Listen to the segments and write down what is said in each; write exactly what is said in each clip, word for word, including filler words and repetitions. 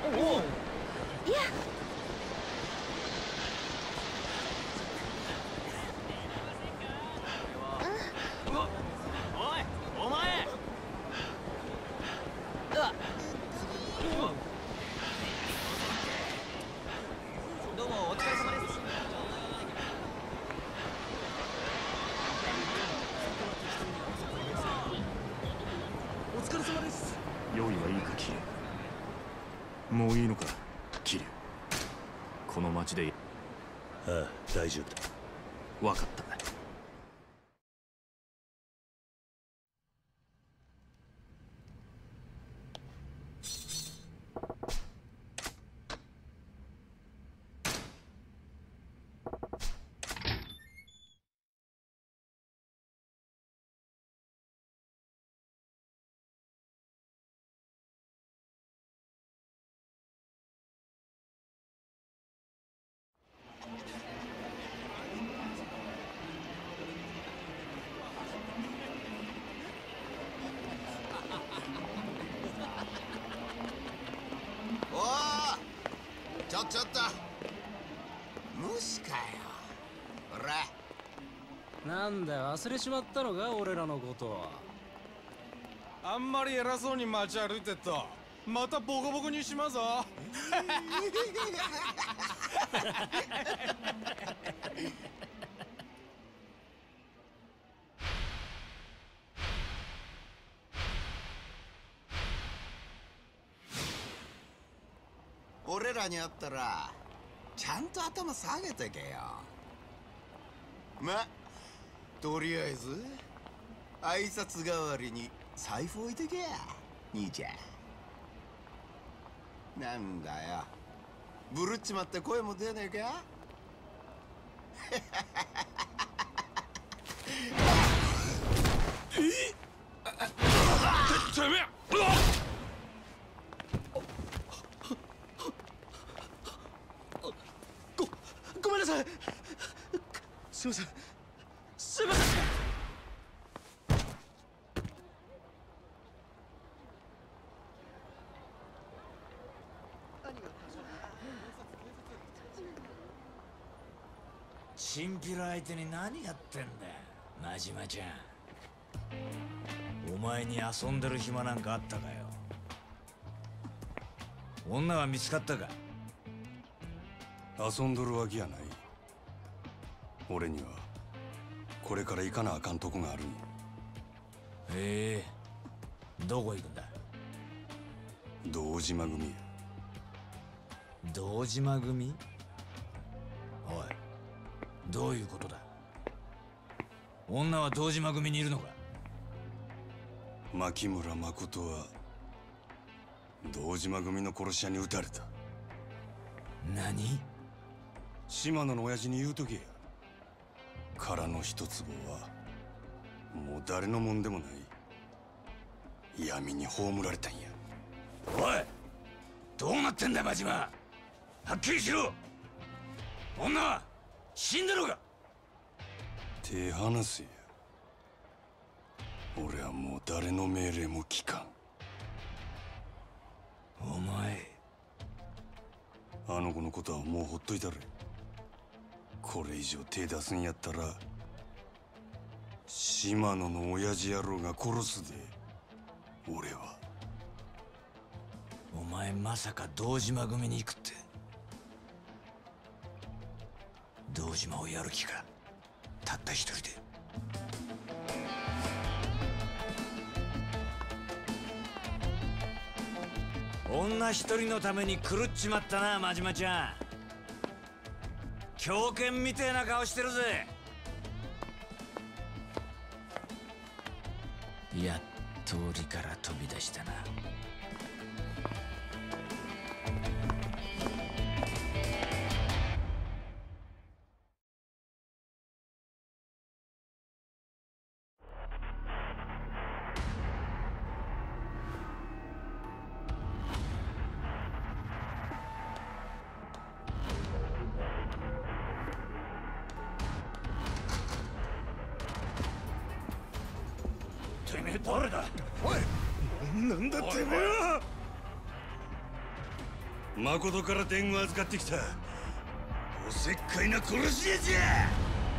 いや。 用意はいいか、キリュウ。もういいのか、キリュウ。この町で。 ああ、大丈夫だ。 分かった。 ちょっちょっと虫かよ。ほら、 なんだよ、忘れちまったのか、俺らのことは。 あんまり偉そうに街歩いてっとまたボコボコにしまぞ。 俺らに会ったらちゃんと頭下げてけよ。ま、とりあえず挨拶代わりに財布置いてけや、兄ちゃん。なんだよ、ブルっちまって声も出ねえか。 えっ、てめえ。 ごめんなさい。すいません。すいません。 チンピラ相手に何やってんだよ、真島ちゃん。お前に遊んでる暇なんかあったかよ。女は見つかったか。 遊んどるわけやない。俺にはこれから行かなあかんとこがあるんよ。 へえ、どこ行くんだ。 堂島組や。 堂島組？おい、どういうことだ。女は堂島組にいるのか。 牧村誠は堂島組の殺し屋に撃たれた。 何？ 島野の親父に言うとけや。殻の一坪はもう誰のもんでもない。闇に葬られたんや。 おい、どうなってんだ真島。はっきりしろ。女は死んでるか。 手離せや。俺はもう誰の命令も聞かん。 お前、 あの子のことはもうほっといたれ。これ以上手出すんやったら島野の親父野郎が殺すで。俺は。 お前まさか堂島組に行くって。堂島をやる気か、たった一人で。女一人のために狂っちまったな、真島ちゃん。狂犬みてえな顔してるぜ。やっと檻から飛び出したな。てめえ誰だ。おい、なんだてめえは。 誠から伝言預かってきたおせっかいな殺し屋じゃ。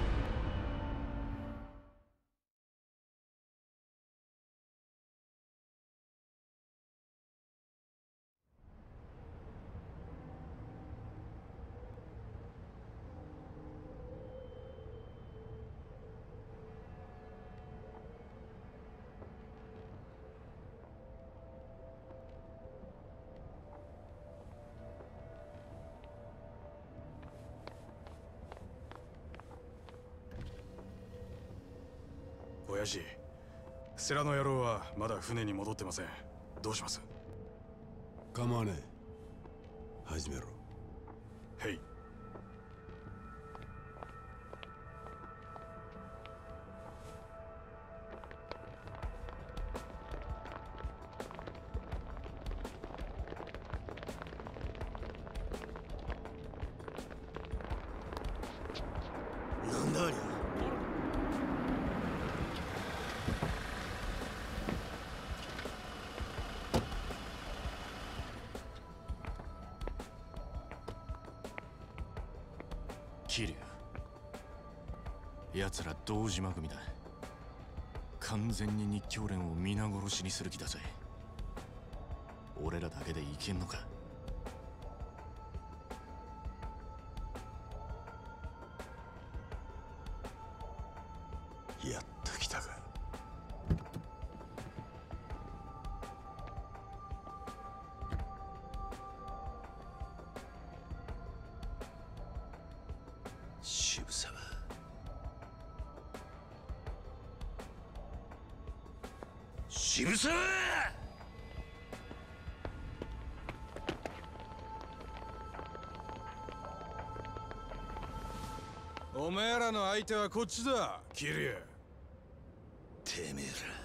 親父、世良の野郎はまだ船に戻ってません。どうします？ 構わねえ。始めろ。 へい。 なんだありゃ。 桐生、奴ら堂島組だ。完全に日教連を皆殺しにする気だぜ。俺らだけでいけんのか？ やっと来たか。渋沢。 渋沢！ おめえらの相手はこっちだ、桐生。 てめえら。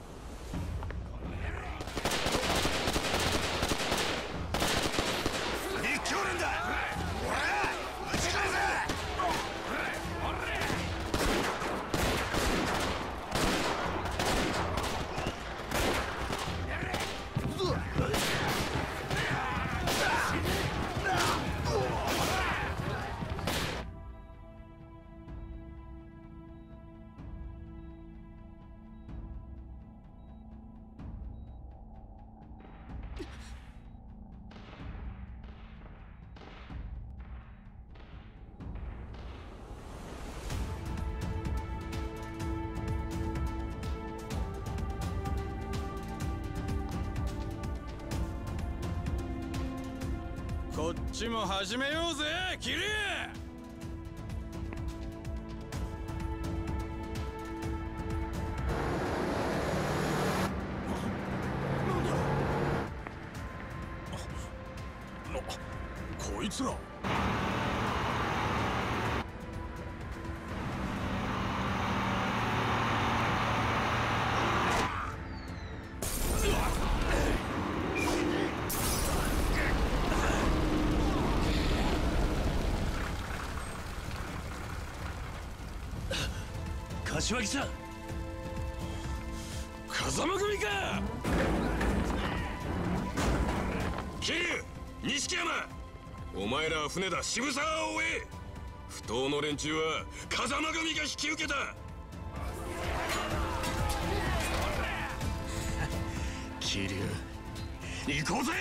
日教連だ。おら、撃ち返せ。 こっちも始めようぜ、桐生。こいつら。 柏木さん、風間組か。 桐生、錦山、お前らは船だ。渋沢を追え。不当の連中は風間組が引き受けた。 桐生、 行こうぜ。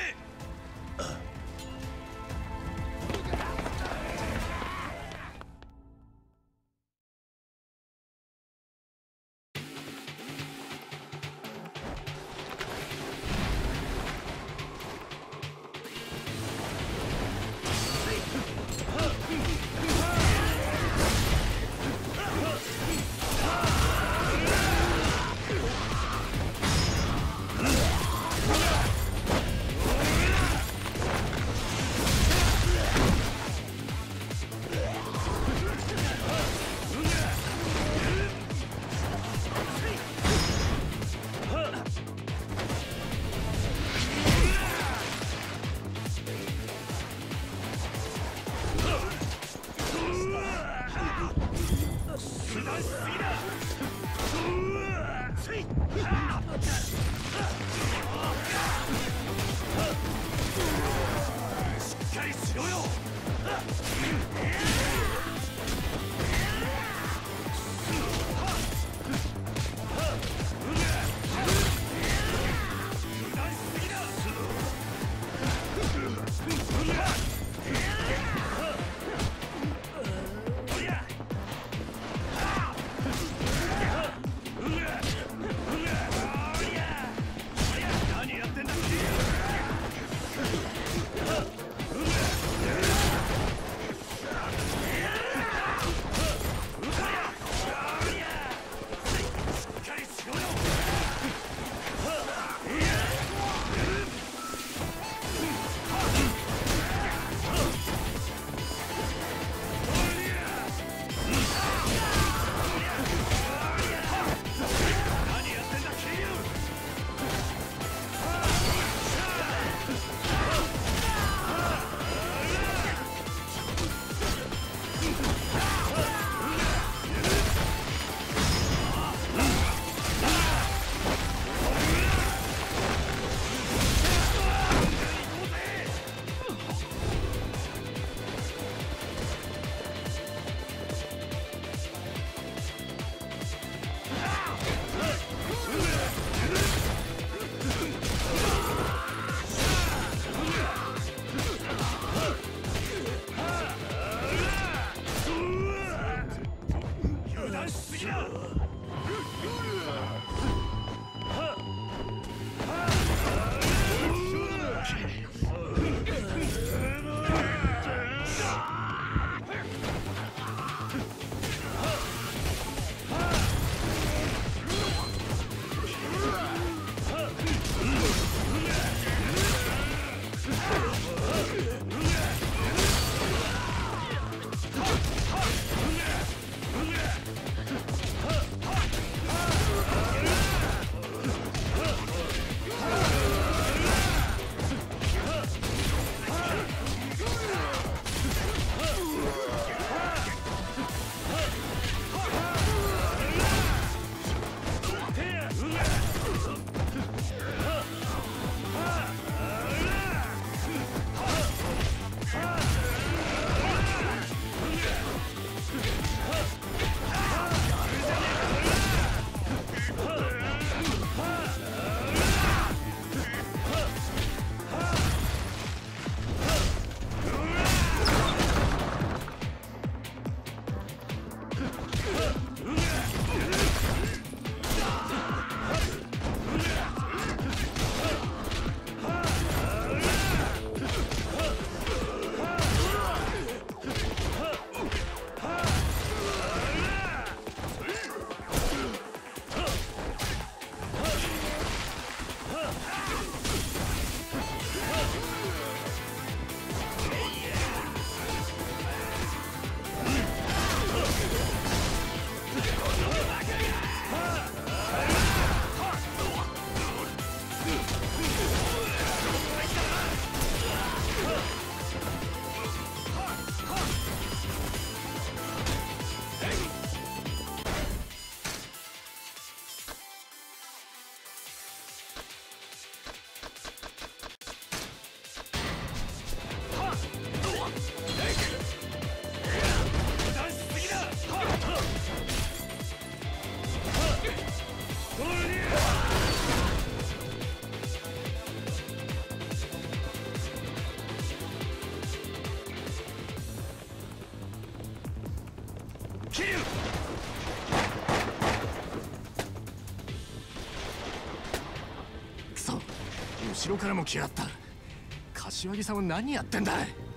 後ろからも来やがった。柏木さんは何やってんだ。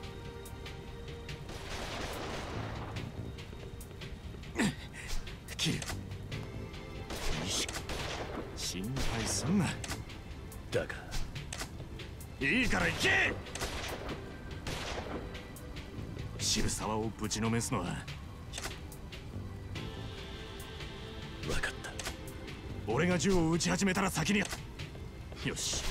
キル、心配すんな。 だがいいから行け。渋沢をぶちのめすのは分かった。 俺が銃を撃ち始めたら先に。よし。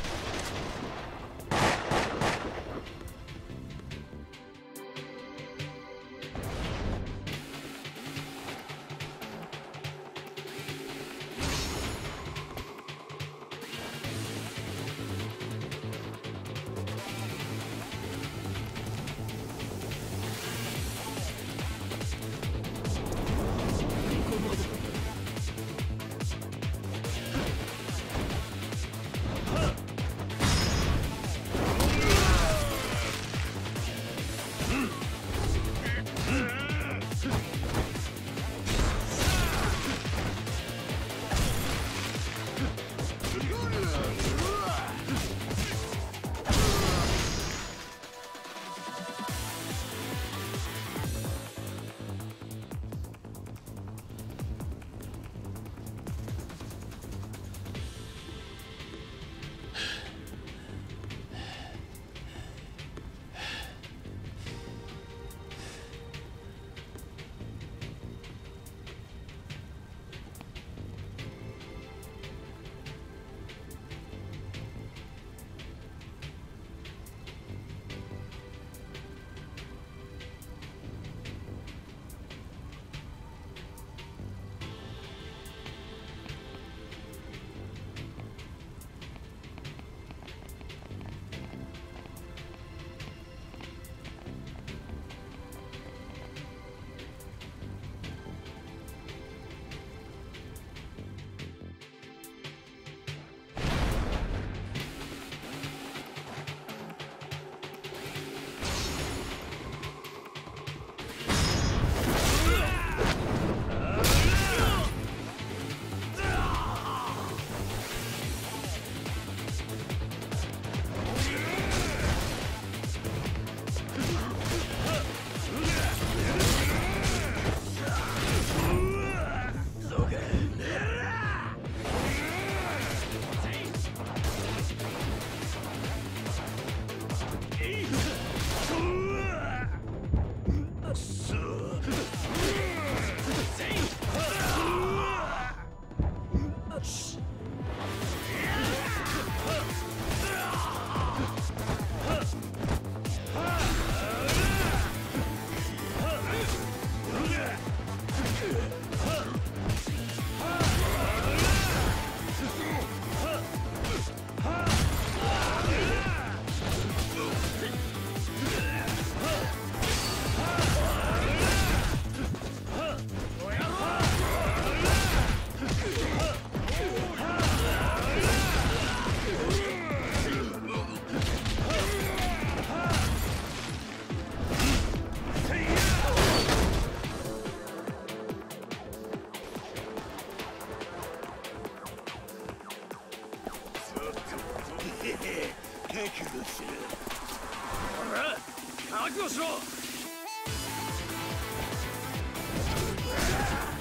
覚悟しろ。